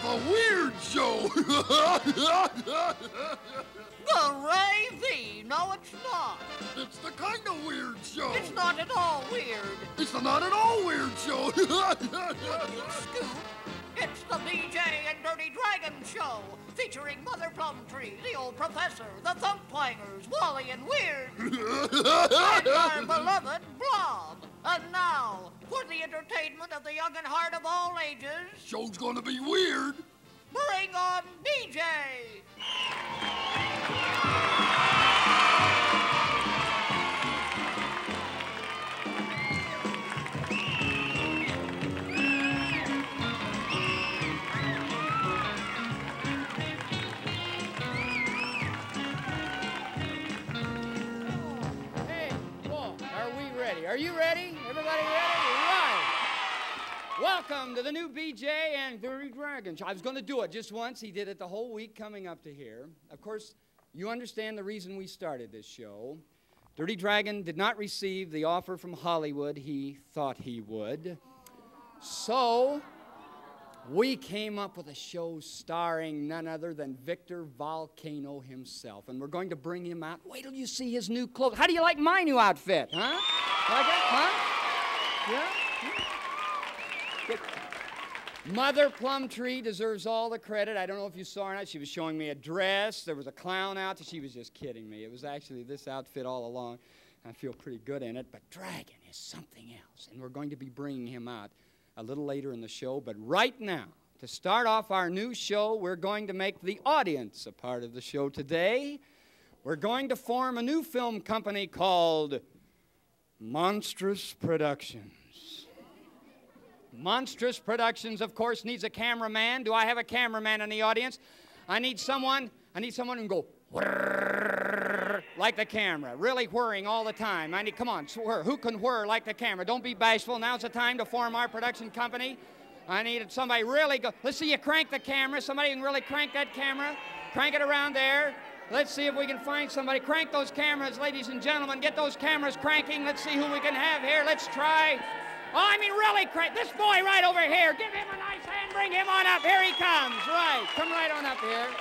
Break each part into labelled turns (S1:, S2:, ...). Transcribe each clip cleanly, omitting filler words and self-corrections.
S1: a weird show.
S2: The Ray-V. No, it's not.
S1: It's the kind of weird show.
S2: It's not at all weird.
S1: It's the not at all weird show.
S2: Scoop. It's the BJ and Dirty Dragon Show, featuring Mother Plumtree, the old professor, the Thumptwangers, Wally and Weird, and our beloved Blob. And now, for the entertainment of the young and heart of all ages,
S1: Show's gonna be weird.
S2: bring on BJ.
S3: Are you ready? Everybody ready? Right. Welcome to the new BJ and Dirty Dragon Show. I was going to do it just once. He did it the whole week coming up to here. Of course, you understand the reason we started this show. Dirty Dragon did not receive the offer from Hollywood he thought he would. So we came up with a show starring none other than Victor Volcano himself. And we're going to bring him out. Wait till you see his new clothes. How do you like my new outfit, huh? Like it, huh? Yeah? Mother Plumtree deserves all the credit. I don't know if you saw her or not. She was showing me a dress. There was a clown out. She was just kidding me. It was actually this outfit all along. I feel pretty good in it. But Dragon is something else. And we're going to be bringing him out a little later in the show. But right now, to start off our new show, we're going to make the audience a part of the show today. We're going to form a new film company called Monstrous Productions. Monstrous Productions, of course, needs a cameraman. Do I have a cameraman in the audience? I need someone who can go whirr like the camera, really whirring all the time. Come on, whir. Who can whir like the camera? Don't be bashful. Now's the time to form our production company. I need somebody really go. Let's see you crank the camera. Somebody can really crank that camera. Crank it around there. Let's see if we can find somebody. Crank those cameras, ladies and gentlemen. Get those cameras cranking. Let's see who we can have here. Let's try. Oh, I mean, really crank. This boy right over here. Give him a nice hand. Bring him on up. Here he comes. Right. Come right on up here.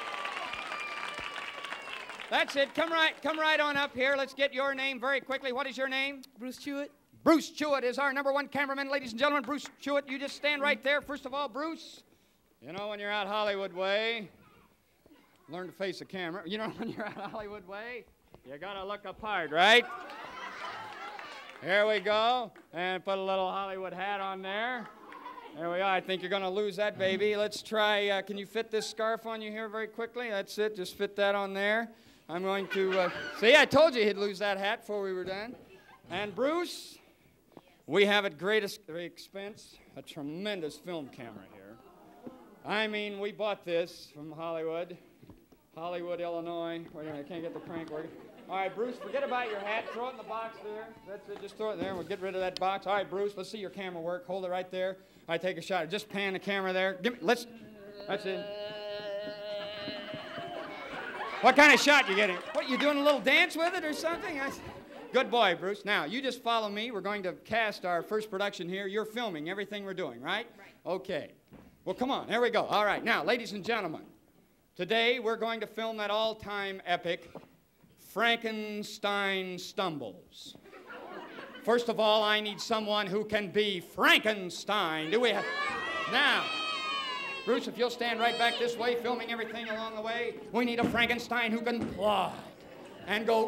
S3: That's it. Come right on up here. Let's get your name very quickly. What is your name?
S4: Bruce Chewett.
S3: Bruce Chewett is our #1 cameraman, ladies and gentlemen. Bruce Chewett, you just stand right there. First of all, Bruce, you know when you're out Hollywood way, learn to face the camera. You know when you're out Hollywood way, you gotta look the part, right? Here we go. And put a little Hollywood hat on there. There we are. I think you're gonna lose that, baby. Let's try, can you fit this scarf on you here very quickly? That's it. Just fit that on there. I'm going to, see, I told you he'd lose that hat before we were done. And Bruce, we have at great expense a tremendous film camera here. I mean, we bought this from Hollywood, Illinois. Wait a minute, I can't get the crank working. All right, Bruce, forget about your hat. Throw it in the box there. That's it, just throw it there. We'll get rid of that box. All right, Bruce, let's see your camera work. Hold it right there. All right, take a shot. Just pan the camera there. That's it. What kind of shot you getting? What, you doing a little dance with it or something? Good boy, Bruce. Now, you just follow me. We're going to cast our first production here. You're filming everything we're doing, right? Right. Okay. Well, come on. Here we go. All right. Now, ladies and gentlemen, today we're going to film that all-time epic, Frankenstein Stumbles. First of all, I need someone who can be Frankenstein. Do we have... Now... Bruce, if you'll stand right back this way, filming everything along the way, we need a Frankenstein who can plod and go,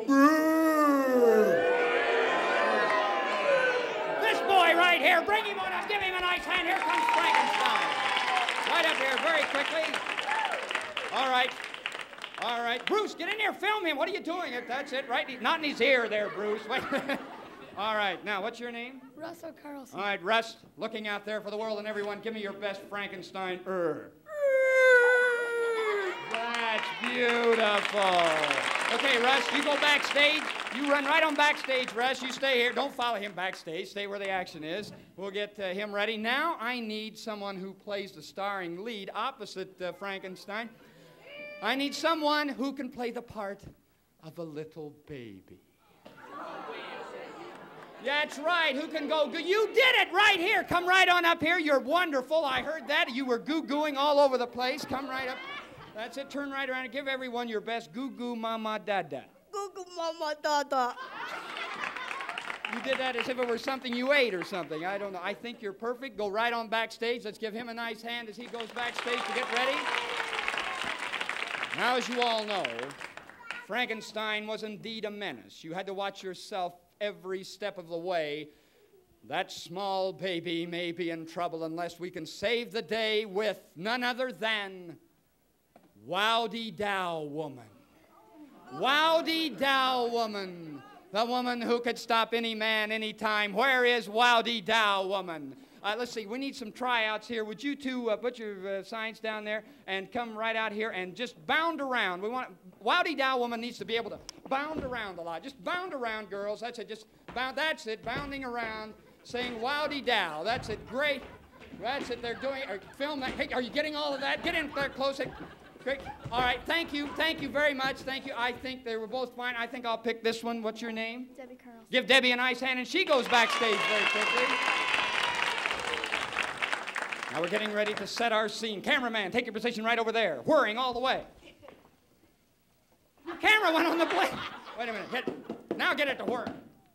S3: this boy right here, bring him on up, give him a nice hand. Here comes Frankenstein. Right up here, very quickly. All right. Bruce, get in here, film him. What are you doing? That's it, right? Not in his ear there, Bruce. Wait. All right, now, what's your name?
S4: Russell Carlson.
S3: All right, Russ, looking out there for the world and everyone, give me your best Frankenstein. That's beautiful. Okay, Russ, you go backstage. You run right on backstage, Russ. You stay here. Don't follow him backstage. Stay where the action is. We'll get him ready. Now I need someone who plays the starring lead opposite Frankenstein. I need someone who can play the part of a little baby. That's right. Who can go? You did it right here. Come right on up here. You're wonderful. I heard that. You were goo-gooing all over the place. Come right up. That's it. Turn right around and give everyone your best goo-goo mama dada.
S4: Goo-goo mama dada.
S3: You did that as if it were something you ate or something. I don't know. I think you're perfect. Go right on backstage. Let's give him a nice hand as he goes backstage to get ready. Now, as you all know, Frankenstein was indeed a menace. You had to watch yourself every step of the way. That small baby may be in trouble unless we can save the day with none other than Wowdy-Dow Woman. Wowdy-Dow Woman. The woman who could stop any man anytime. Where is Wowdy-Dow Woman? Let's see, we need some tryouts here. Would you two put your signs down there and come right out here and just bound around. Wowdy-Dow Woman needs to be able to bound around a lot. Just bound around, girls. That's it. Just bound. That's it. Bounding around, saying Wowdy-Dow. That's it. Great. That's it. They're doing. Film that. Hey, are you getting all of that? Get in there close. Great. All right. Thank you. Thank you very much. Thank you. I think they were both fine. I think I'll pick this one. What's your name?
S4: Debbie Carlson.
S3: Give Debbie a nice hand, and she goes backstage very quickly. Now we're getting ready to set our scene. Cameraman, take your position right over there, whirring all the way. Your camera went on the blade. Wait a minute. Now get it to whir.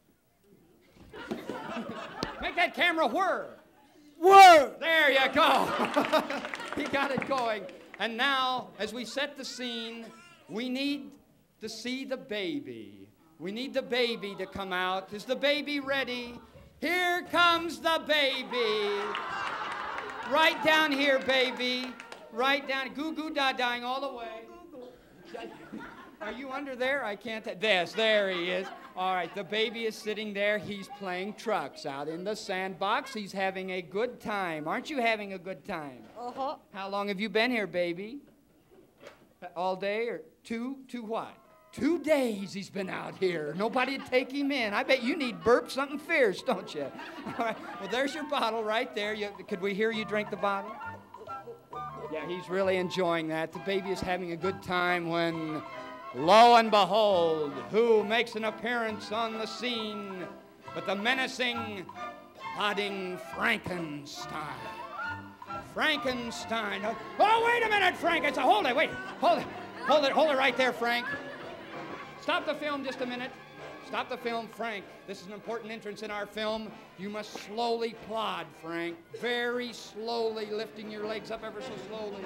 S3: Make that camera whir. Whir! There you go. He got it going. And now, as we set the scene, we need to see the baby. We need the baby to come out. Is the baby ready? Here comes the baby. Right down here, baby. Right down. Goo-goo-da-dying all the way. Are you under there? I can't. Yes, there he is. All right, the baby is sitting there. He's playing trucks out in the sandbox. He's having a good time. Aren't you having a good time?
S4: Uh-huh.
S3: How long have you been here, baby? All day or two? Two what? 2 days he's been out here. Nobody would take him in. I bet you need burp something fierce, don't you? All right. Well, there's your bottle right there. Could we hear you drink the bottle? Yeah, he's really enjoying that. The baby is having a good time when, lo and behold, who makes an appearance on the scene but the menacing, plodding Frankenstein. Frankenstein. Oh, wait a minute, Frankenstein. Hold it, wait. Hold it right there, Frank. Stop the film just a minute. Stop the film, Frank. This is an important entrance in our film. You must slowly plod, Frank. Very slowly, lifting your legs up ever so slowly.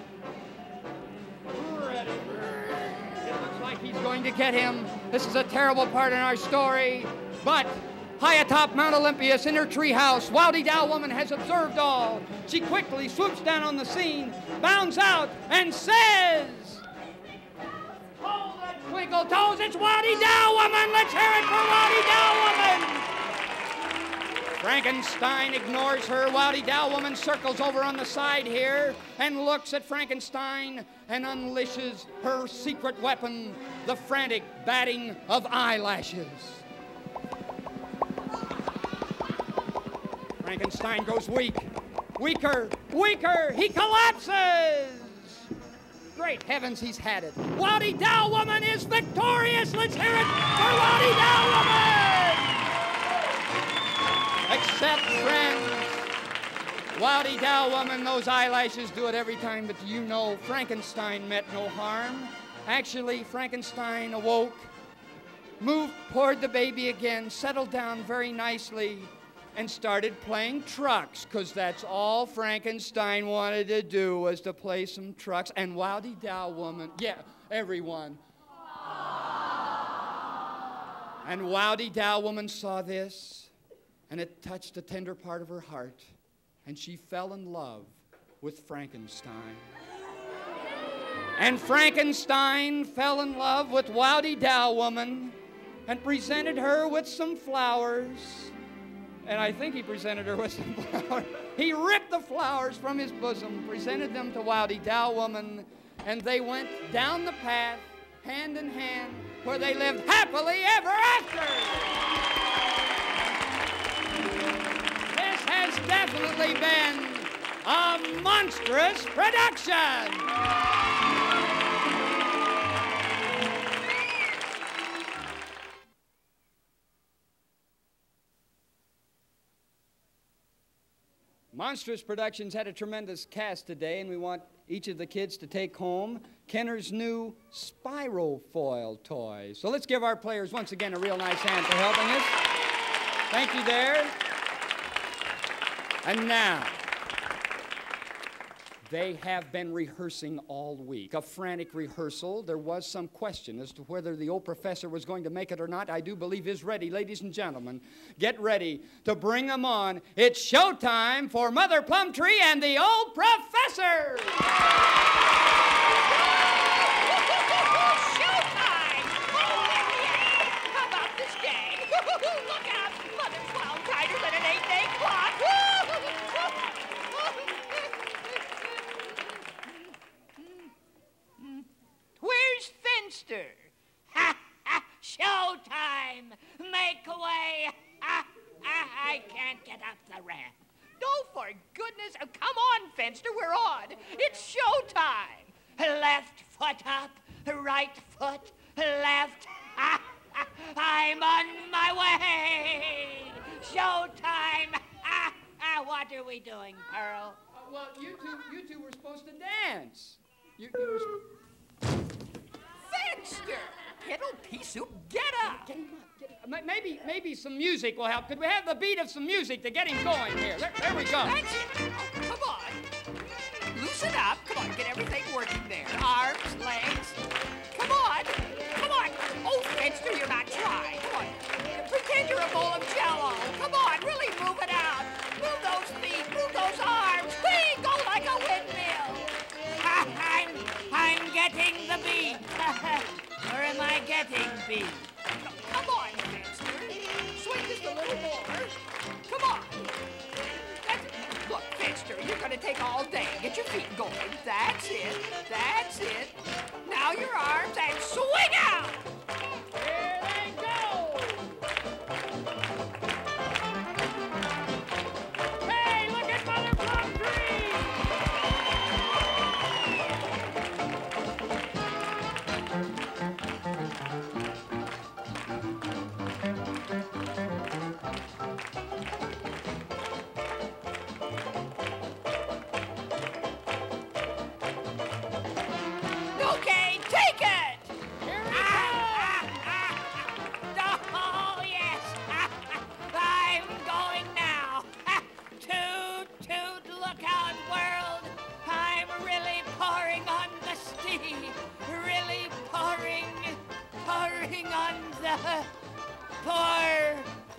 S3: Ready. It looks like he's going to get him. This is a terrible part in our story. But high atop Mount Olympus in her treehouse, Wowdy-Dow Woman has observed all. She quickly swoops down on the scene, bounds out, and says, "Hold it, Twinkle Toes, it's Wowdy-Dow Woman! Let's hear it for Wowdy-Dow Woman!" Frankenstein ignores her. Wowdy-Dow Woman circles over on the side here and looks at Frankenstein and unleashes her secret weapon, the frantic batting of eyelashes. Frankenstein goes weak. Weaker, weaker, he collapses! Great heavens, he's had it. Wowdy-Dow Woman is victorious! Let's hear it for Wowdy-Dow Woman! Except, friends, Wowdy-Dow Woman, those eyelashes do it every time, but you know Frankenstein meant no harm. Actually, Frankenstein awoke, moved toward the baby again, settled down very nicely, and started playing trucks, because that's all Frankenstein wanted to do was to play some trucks. And Wowdy-Dow Woman, yeah, everyone. And Wowdy-Dow Woman saw this, and it touched a tender part of her heart, and she fell in love with Frankenstein. And Frankenstein fell in love with Wowdy-Dow Woman and presented her with some flowers. And I think he presented her with some flowers. He ripped the flowers from his bosom, presented them to Wowdy-Dow Woman, and they went down the path, hand in hand, where they lived happily ever after. This has definitely been a monstrous production. Monstrous Productions had a tremendous cast today, and we want each of the kids to take home Kenner's new spiral foil toy. So let's give our players once again a real nice hand for helping us. Thank you there. And now, they have been rehearsing all week, a frantic rehearsal. There was some question as to whether the old professor was going to make it or not. I do believe is ready. Ladies and gentlemen, get ready to bring them on. It's showtime for Mother Plumtree and the old professor.
S2: Showtime! How about this day? Look out! Mother's wound tighter than an 8-day clock. Where's Fenster? Ha ha! Showtime! Make way! Ha ha! I can't get up the ramp. Oh, for goodness! Oh, come on, Fenster, we're on. It's showtime. Left foot up, right foot left. Ha ha! I'm on my way. Showtime! Ha ha! What are we doing, Pearl?
S3: Well, you two were supposed to dance. You were...
S2: Fenster! Kettle pea soup, get up!
S3: Get him up. Maybe some music will help. Could we have the beat of some music to get him going here? There we go.
S2: That's it. Oh, come on. Loosen up. Come on, get everything working there. Arms, legs. Come on. Come on. Oh, Fenster, you're not trying. Come on. Pretend you're a bowl of Jell-O. Come on, really move it out. Move those feet. Move those arms. Whee! Go like a windmill. I'm getting the beat. Or am I getting beat? Come on, Fenster. Swing just a little more. Come on. Look, Fenster, you're going to take all day. Get your feet going. That's it. That's it. Now your arms and swing out.
S3: Here they go. Hey, look at Mother Plumtree.
S2: Okay, take it.
S3: Here we go.
S2: Oh, yes. I'm going now. Toot, toot, look out, world. I'm really pouring on the steam. Really pouring on the pour.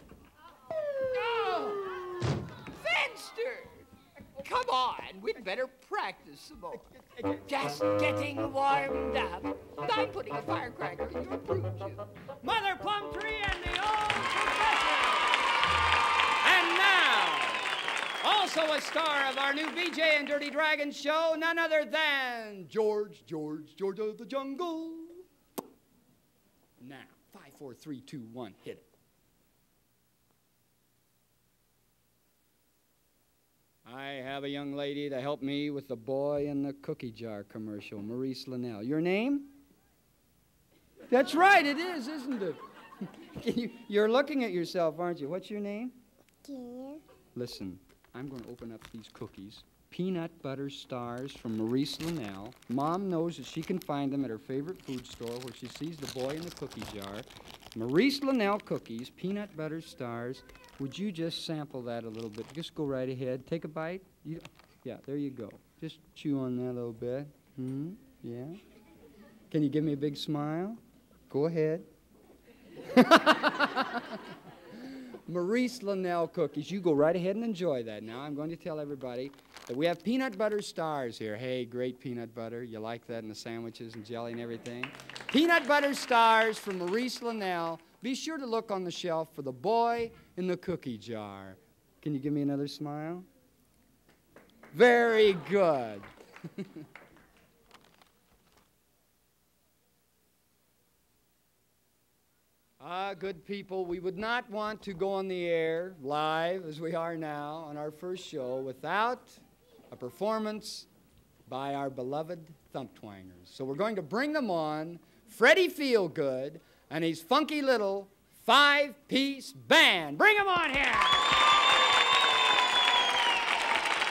S2: Oh, Fenster. Come on, we'd better practice some more. Just getting warmed up. I'm putting a firecracker in your fruit juice.
S3: Mother Plumtree and the old professor. And now, also a star of our new BJ and Dirty Dragon show, none other than George of the Jungle. Now, 5, 4, 3, 2, 1, hit it. I have a young lady to help me with the boy in the cookie jar commercial, Maurice Linnell. Your name? That's right, it is, isn't it? You're looking at yourself, aren't you? What's your name?
S4: Yeah.
S3: Listen, I'm going to open up these cookies. Peanut butter stars from Maurice Linnell. Mom knows that she can find them at her favorite food store where she sees the boy in the cookie jar. Maurice Linnell cookies, peanut butter stars. Would you just sample that a little bit? Just go right ahead. Take a bite. Yeah, there you go. Just chew on that a little bit. Yeah. Can you give me a big smile? Go ahead. Maurice Linnell cookies. You go right ahead and enjoy that. Now I'm going to tell everybody that we have peanut butter stars here. Hey, great peanut butter. You like that in the sandwiches and jelly and everything? Peanut butter stars from Maurice Linnell. Be sure to look on the shelf for the boy in the cookie jar. Can you give me another smile? Very good. Good people, we would not want to go on the air live as we are now on our first show without a performance by our beloved Thumptwangers. So we're going to bring them on, Freddie Feelgood and his funky little 5-piece band. Bring them on here!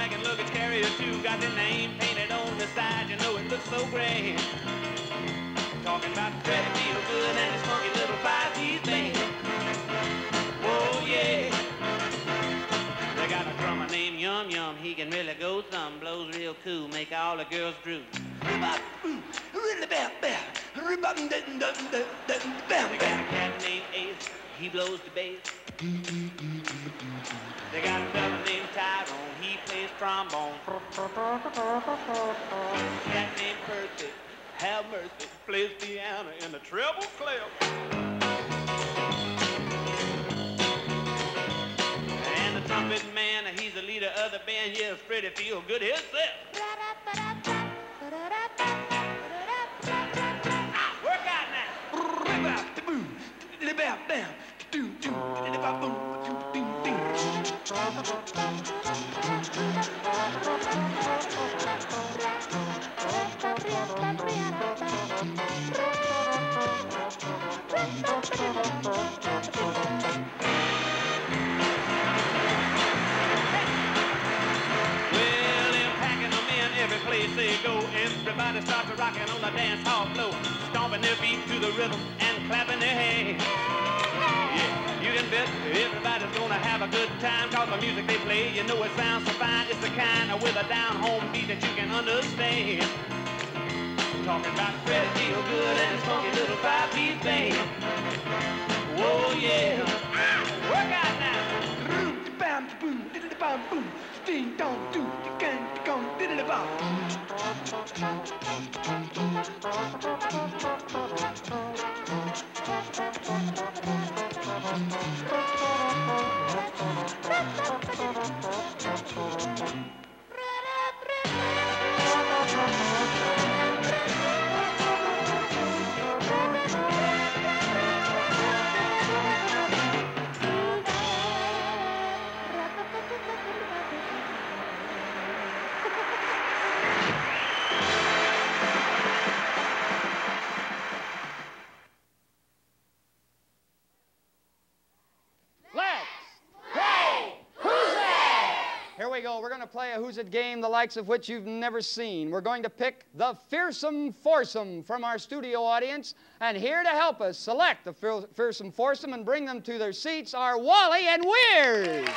S5: wagon luggage carrier too. Got the name painted on the side, you know it looks so grand. Talking about Freddie Feel Good and his funky little five-piece band. Whoa, yeah. They got a drummer named Yum Yum. He can really go thumb, blows real cool, make all the girls droop. They got a cat named Ace. He blows the bass. They got a fella named Tyrone. He plays trombone. Cat named Percy. Have mercy, plays piano in the treble clef. And the trumpet man, he's the leader of the band. Yes, Freddie Feel Good himself. Work out now. Every place they go, everybody starts rocking on the dance hall floor, stomping their feet to the rhythm and clapping their hands. Yeah, you can bet everybody's gonna have a good time, cause the music they play, you know it sounds so fine. It's the kind of with a down-home beat that you can understand. Talking about Freddie Feel Good and his funky little five-piece band. Whoa, yeah. Work out now. Ding dong do again, gong diddly bop.
S3: We're going to play a Who's It game, the likes of which you've never seen. We're going to pick the Fearsome Foursome from our studio audience. And here to help us select the Fearsome Foursome and bring them to their seats are Wally and Weird.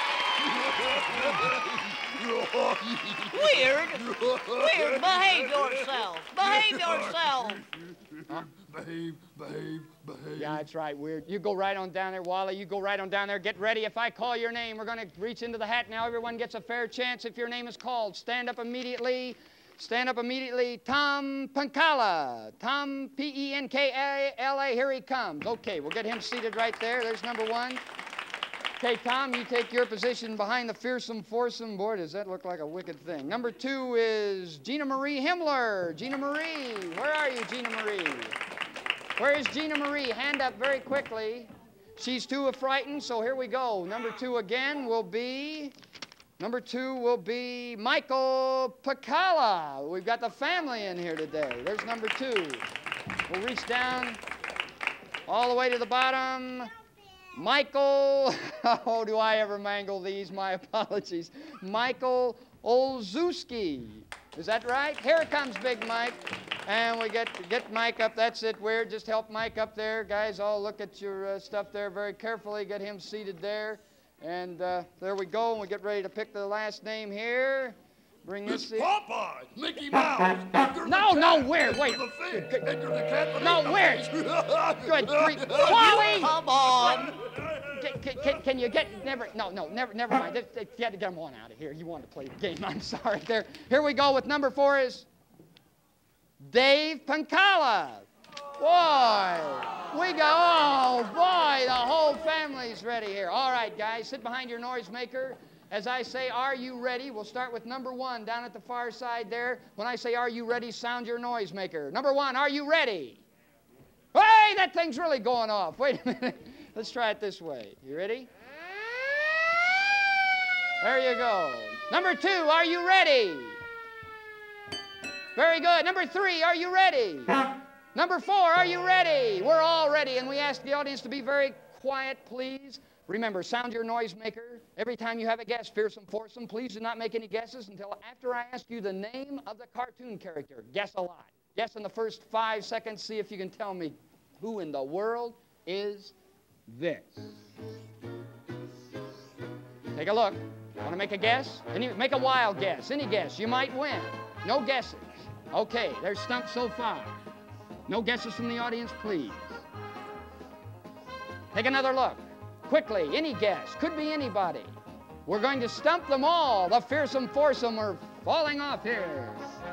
S2: Weird? Weird, behave yourself. Behave yourself.
S3: Huh?
S1: Behave.
S3: Yeah, that's right, Weird. You go right on down there, Wally. You go right on down there. Get ready. If I call your name, we're going to reach into the hat now. Everyone gets a fair chance if your name is called. Stand up immediately. Stand up immediately. Tom Penkala. Tom, P-E-N-K-A-L-A. Here he comes. Okay, we'll get him seated right there. There's number one. Okay, Tom, you take your position behind the Fearsome Foursome. Boy, does that look like a wicked thing. Number two is Gina Marie Himmler. Gina Marie. Where are you, Gina Marie? Where is Gina Marie? Hand up very quickly. She's too frightened, so here we go. Number two again will be Michael Pacala. We've got the family in here today. There's number two. We'll reach down all the way to the bottom. Michael, oh, do I ever mangle these? My apologies. Michael Olszewski. Is that right? Here comes Big Mike. And we get Mike up. That's it, Weird. Just help Mike up there. Guys, all look at your stuff there very carefully. Get him seated there. And there we go. And we get ready to pick the last name here. Bring this in.
S1: Popeye, Mickey Mouse.
S3: No, Weird. Wait.
S1: The fish. Edgar the cat.
S3: No, Weird. Good grief. Wally!
S2: Come on.
S3: Can you get, never mind. You had to get him on out of here. You wanted to play the game. I'm sorry. There. Here we go with number four is Dave Pancala. Boy, we go, oh boy, the whole family's ready here. All right, guys, sit behind your noisemaker. As I say, are you ready? We'll start with number one down at the far side there. When I say, are you ready, sound your noisemaker. Number one, are you ready? Hey, that thing's really going off. Wait a minute. Let's try it this way. You ready? There you go. Number two, are you ready? Very good. Number three, are you ready? Number four, are you ready? We're all ready, and we ask the audience to be very quiet, please. Remember, sound your noisemaker. Every time you have a guess, fearsome, foursome, please do not make any guesses until after I ask you the name of the cartoon character. Guess a lot. Guess in the first 5 seconds. See if you can tell me who in the world is this. Take a look. Want to make a guess? Make a wild guess. Any guess. You might win. No guesses. Okay, there's stumped so far. No guesses from the audience, please. Take another look. Quickly, any guess. Could be anybody. We're going to stump them all. The fearsome foursome are falling off here.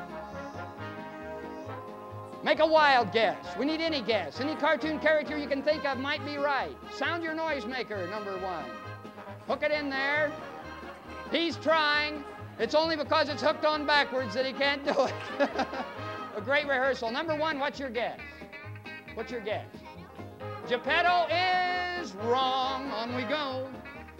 S3: Make a wild guess. We need any guess. Any cartoon character you can think of might be right. Sound your noisemaker, number one. Hook it in there. He's trying. It's only because it's hooked on backwards that he can't do it. A great rehearsal. Number one, what's your guess? What's your guess? Geppetto is wrong. On we go.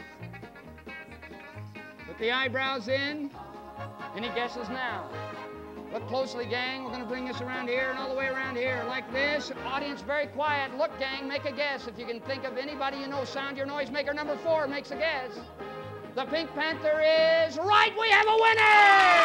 S3: Put the eyebrows in. Any guesses now? Look closely, gang. We're going to bring this around here and all the way around here like this. Audience, very quiet. Look, gang, make a guess. If you can think of anybody you know, sound your noisemaker. Number four makes a guess. The Pink Panther is right. We have a winner!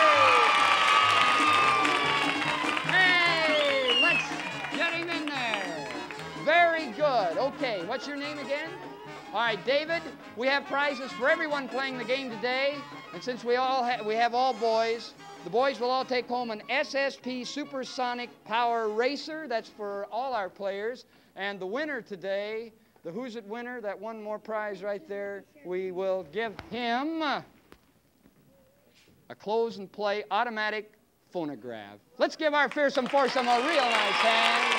S3: Hey, let's get him in there. Very good. Okay, what's your name again? All right, David, we have prizes for everyone playing the game today. And since we have all boys, the boys will all take home an SSP Supersonic Power Racer. That's for all our players. And the winner today, the Who's It winner, that one more prize right there, we will give him a close and play automatic phonograph. Let's give our fearsome foursome a real nice hand.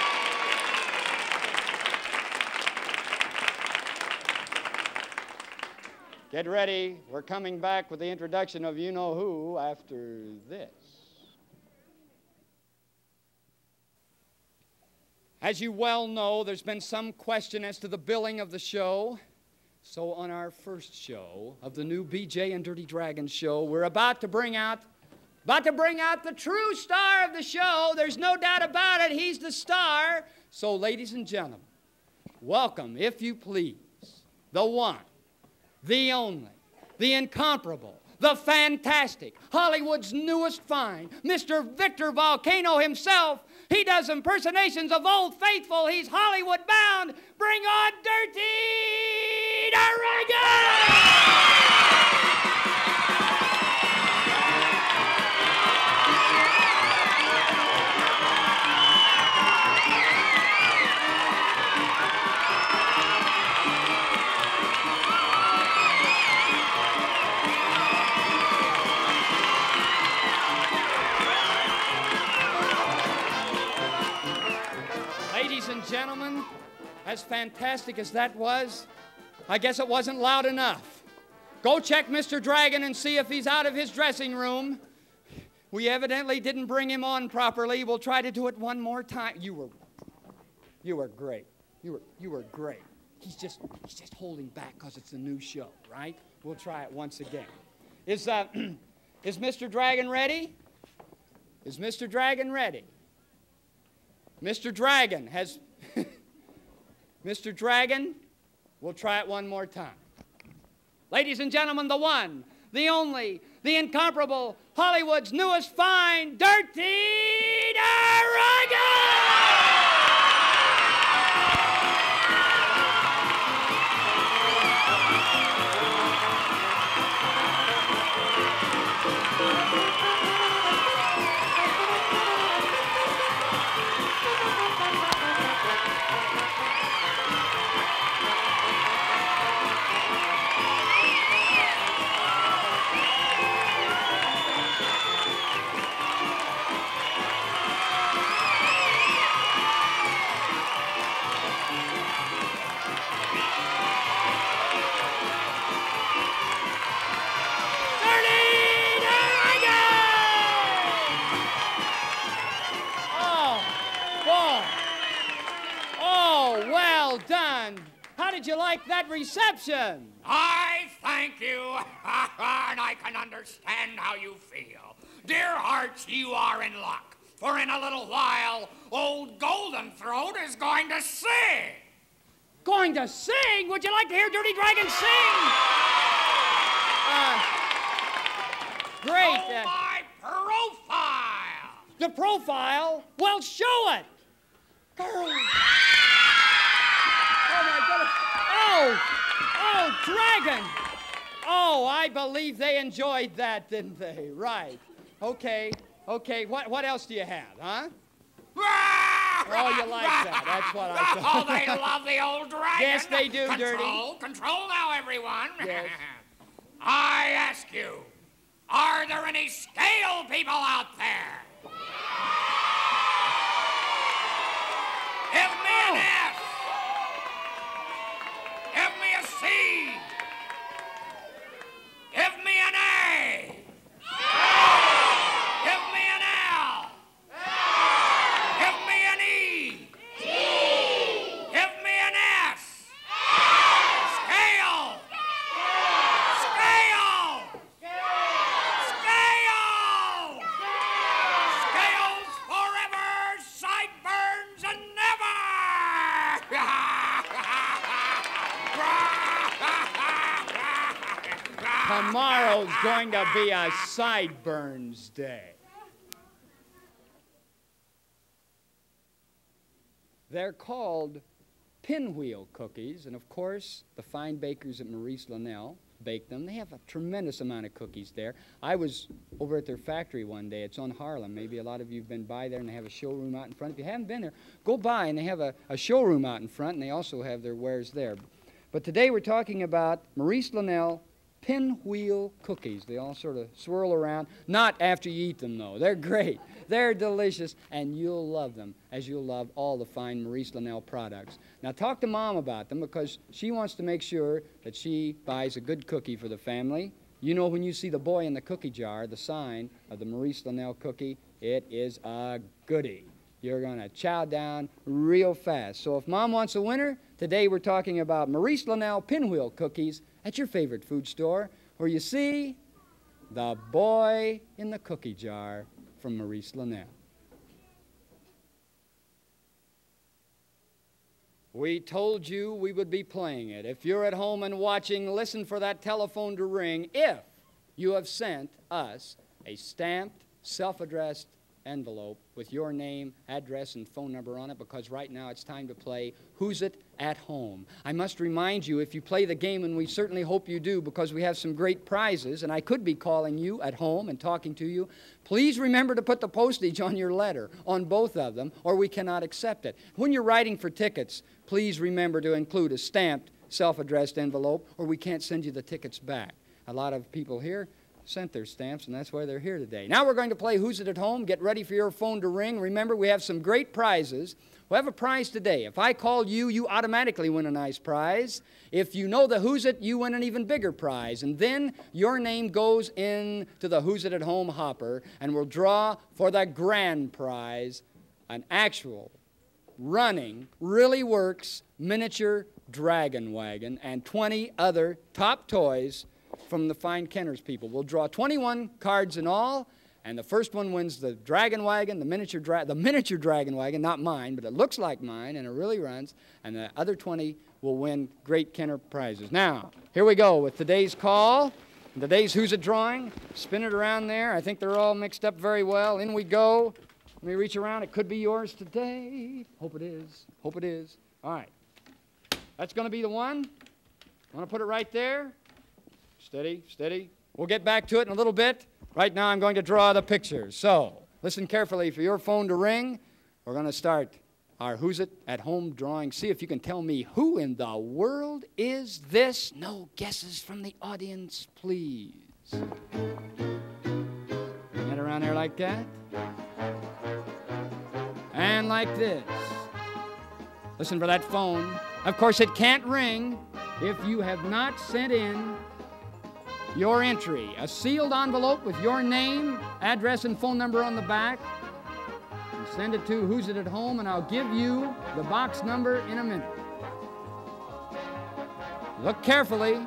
S3: Get ready. We're coming back with the introduction of you-know-who after this. As you well know, there's been some question as to the billing of the show. So on our first show of the new BJ and Dirty Dragon show, we're about to bring out the true star of the show. There's no doubt about it. He's the star. So, ladies and gentlemen, welcome, if you please, the one, the only, the incomparable, the fantastic, Hollywood's newest find, Mr. Victor Volcano himself. He does impersonations of Old Faithful. He's Hollywood bound. Bring on Dirty Dragon! Ladies and gentlemen, as fantastic as that was, I guess it wasn't loud enough. Go check Mr. Dragon and see if he's out of his dressing room. We evidently didn't bring him on properly. We'll try to do it one more time. You were great. You were great. He's just holding back because it's a new show, right? We'll try it once again. Is Mr. Dragon ready? Is Mr. Dragon ready? Mr. Dragon has... Mr. Dragon, we'll try it one more time. Ladies and gentlemen, the one, the only, the incomparable, Hollywood's newest find, Dirty Dragon! Done. How did you like that reception?
S6: I thank you, and I can understand how you feel. Dear hearts, you are in luck, for in a little while, old Golden Throat is going to sing.
S3: Going to sing? Would you like to hear Dirty Dragon sing? Great.
S6: Oh, my profile!
S3: The profile? Well, show it. Girl. Oh, my goodness. Oh, Dragon. Oh, I believe they enjoyed that, didn't they? Right. Okay. What else do you have, huh? Oh, you like that. That's what I thought.
S6: Oh, they love the old dragon.
S3: Yes, they do, Dirty.
S6: Control now, everyone.
S3: Yes.
S6: I ask you, are there any scale people out there? Give me an S. Give me a C. Give me an A. Give me an L. Give me an E. Give me an S. Scale. Scale. Scale. Scales forever, sideburns and never.
S3: Tomorrow's going to be a sideburns day. They're called pinwheel cookies, and of course, the fine bakers at Maurice Linnell bake them. They have a tremendous amount of cookies there. I was over at their factory one day. It's on Harlem. Maybe a lot of you have been by there, and they have a showroom out in front. If you haven't been there, go by, and they have a showroom out in front, and they also have their wares there. But today we're talking about Maurice Linnell pinwheel cookies. They all sort of swirl around. Not after you eat them, though. They're great. They're delicious, and you'll love them, as you'll love all the fine Maurice Linnell products. Now, talk to Mom about them, because she wants to make sure that she buys a good cookie for the family. You know, when you see the boy in the cookie jar, the sign of the Maurice Linnell cookie, it is a goodie. You're going to chow down real fast. So if Mom wants a winner, today we're talking about Maurice Linnell pinwheel cookies at your favorite food store, where you see the boy in the cookie jar from Maurice Linnell. We told you we would be playing it. If you're at home and watching, listen for that telephone to ring if you have sent us a stamped, self-addressed envelope with your name, address, and phone number on it, because right now it's time to play Who's It at Home. I must remind you, if you play the game, and we certainly hope you do, because we have some great prizes, and I could be calling you at home and talking to you, please remember to put the postage on your letter, on both of them, or we cannot accept it. When you're writing for tickets, please remember to include a stamped, self-addressed envelope, or we can't send you the tickets back. A lot of people here sent their stamps, and that's why they're here today. Now we're going to play Who's It at Home. Get ready for your phone to ring. Remember, we have some great prizes. We have a prize today. If I call you, you automatically win a nice prize. If you know the Who's It, you win an even bigger prize. And then your name goes into the Who's It at Home hopper, and we'll draw for the grand prize an actual, running, really works miniature dragon wagon and 20 other top toys from the fine Kenner's people. We'll draw 21 cards in all, and the first one wins the dragon wagon, the miniature dragon wagon, not mine, but it looks like mine, and it really runs, and the other 20 will win great Kenner prizes. Now, here we go with today's call, today's Who's It drawing. Spin it around there. I think they're all mixed up very well. In we go. Let me reach around. It could be yours today. Hope it is. Hope it is. All right. That's going to be the one. I want to put it right there. Steady, steady. We'll get back to it in a little bit. Right now I'm going to draw the pictures. So, listen carefully for your phone to ring. We're going to start our Who's It at Home drawing. See if you can tell me who in the world is this. No guesses from the audience, please. Bring it around there like that. And like this. Listen for that phone. Of course, it can't ring if you have not sent in your entry, a sealed envelope with your name, address, and phone number on the back. And send it to Who's It at Home, and I'll give you the box number in a minute. Look carefully.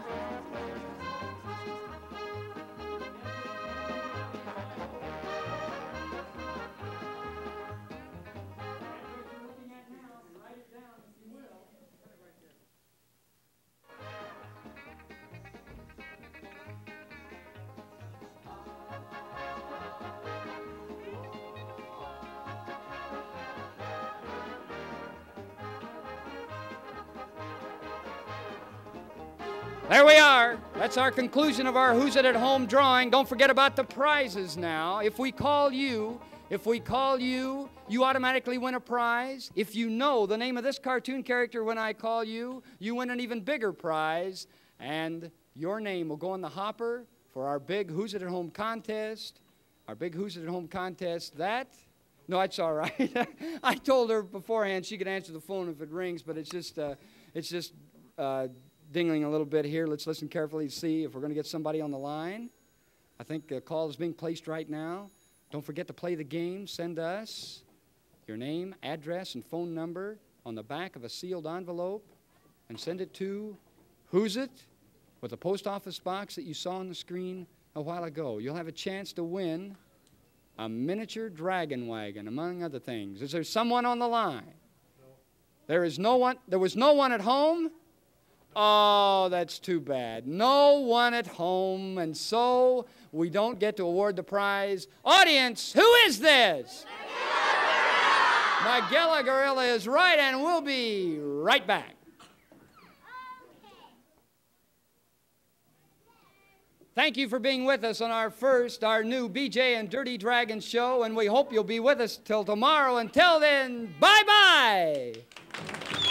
S3: There we are. That's our conclusion of our Who's It at Home drawing. Don't forget about the prizes now. If we call you, you automatically win a prize. If you know the name of this cartoon character when I call you, you win an even bigger prize. And your name will go in the hopper for our big Who's It at Home contest. Our big Who's It at Home contest. No, it's all right. I told her beforehand she could answer the phone if it rings, but it's just dingling a little bit here. Let's listen carefully to see if we're going to get somebody on the line. I think a call is being placed right now. Don't forget to play the game. Send us your name, address, and phone number on the back of a sealed envelope and send it to Who's It with the post office box that you saw on the screen a while ago. You'll have a chance to win a miniature dragon wagon, among other things. Is there someone on the line? There was no one at home? Oh, that's too bad. No one at home, and so we don't get to award the prize. Audience, who is this? Magella Gorilla is right, and we'll be right back. Thank you for being with us on our new BJ and Dirty Dragon show, and we hope you'll be with us till tomorrow. Until then, bye-bye.